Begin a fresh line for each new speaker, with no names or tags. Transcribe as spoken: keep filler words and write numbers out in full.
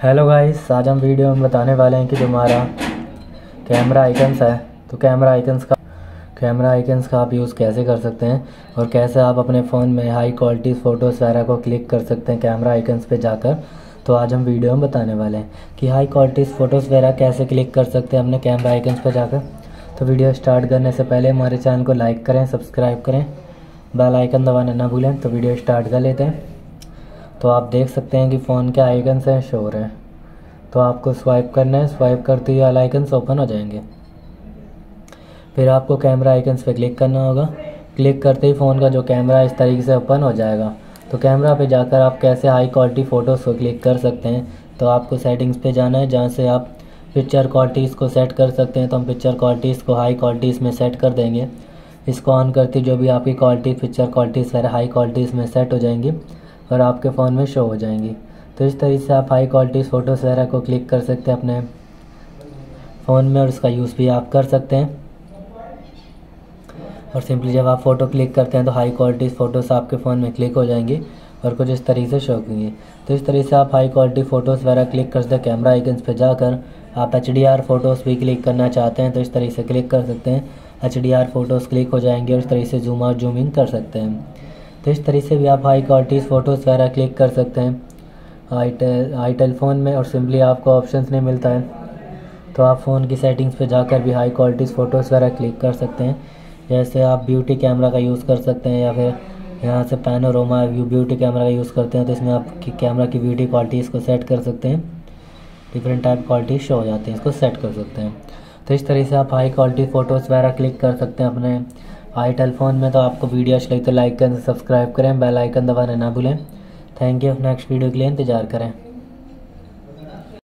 Hello guys, आज हम video में बताने वाले हैं कि जो हमारा कैमरा आइकन्स है तो कैमरा आइकन्स का कैमरा आइकन्स का आप यूज़ कैसे कर सकते हैं और कैसे आप अपने फ़ोन में हाई क्वालिटी फ़ोटोज़ वगैरह को क्लिक कर सकते हैं कैमरा आइकन्स पे जाकर। तो आज हम वीडियो में बताने वाले हैं कि हाई क्वालिटी फ़ोटोज़ वगैरह कैसे क्लिक कर सकते हैं अपने कैमरा आइकन्स पे जाकर। तो वीडियो स्टार्ट करने से पहले हमारे चैनल को लाइक करें, सब्सक्राइब करें, बेल आइकन दबाना ना भूलें। तो वीडियो स्टार्ट कर लेते हैं। तो आप देख सकते हैं कि फ़ोन के आइकन्स हैं शो हो रहे हैं। तो आपको स्वाइप करना है, स्वाइप करते ही ऑल आइकन्स ओपन हो जाएंगे। फिर आपको कैमरा आइकन्स पे क्लिक करना होगा। क्लिक करते ही फ़ोन का जो कैमरा इस तरीके से ओपन हो जाएगा। तो कैमरा पे जाकर आप कैसे हाई क्वालिटी फ़ोटोज़ को क्लिक कर सकते हैं, तो आपको सेटिंग्स पे जाना है, जहाँ से आप पिक्चर क्वालिटीज़ को सेट कर सकते हैं। तो हम पिक्चर क्वालिटीज़ को हाई क्वालिटीज़ में सेट कर देंगे। इसको ऑन करते जो भी आपकी क्वालिटी पिक्चर क्वालिटीज़ वगैरह हाई क्वालिटीज़ में सेट हो जाएंगी और आपके फ़ोन में शो हो जाएंगी। तो इस तरीके से आप हाई क्वालिटी फ़ोटोज़ वगैरह को क्लिक कर सकते हैं अपने फ़ोन में और इसका यूज़ भी आप कर सकते हैं। और सिंपली जब आप फ़ोटो क्लिक करते हैं तो हाई क्वालिटी फ़ोटोज़ आपके फ़ोन में क्लिक हो जाएंगी और कुछ इस तरीके से शो होंगी। तो इस तरीके से आप हाई क्वालिटी फ़ोटोज़ वगैरह क्लिक कर सकते हैं। कैमरा आइकन्स पे जाकर आप एच डी आर फ़ोटोज़ भी क्लिक करना चाहते हैं तो इस तरीके से क्लिक कर सकते हैं। H D R photos click हो जाएंगे और इस तरीके से जूम आउट जूम इन कर सकते हैं। तो इस तरीके से भी आप हाई क्वालिटी फ़ोटोज़ वगैरह क्लिक कर सकते हैं आईटेल आईटेल फ़ोन में। और सिंपली आपको ऑप्शंस नहीं मिलता है तो आप फ़ोन की सेटिंग्स पे जाकर भी हाई क्वालिटी फ़ोटोज़ वगैरह क्लिक कर सकते हैं। जैसे आप ब्यूटी कैमरा का यूज़ कर सकते हैं या फिर यहाँ से पैनोरामा व्यू ब्यूटी कैमरा का यूज़ करते हैं तो इसमें आप कैमरा की ब्यूटी क्वालिटी इसको सेट कर सकते हैं। डिफरेंट टाइप क्वालिटी शो हो जाती है, इसको सेट कर सकते हैं। तो इस तरीके से आप हाई क्वालिटी फ़ोटोज़ वगैरह क्लिक कर सकते हैं अपने आईटेल फ़ोन में। तो आपको वीडियो अच्छी लगी तो लाइक करें, सब्सक्राइब करें, बेल आइकन दबाना ना भूलें। Thank you. नेक्स्ट वीडियो के लिए इंतज़ार करें।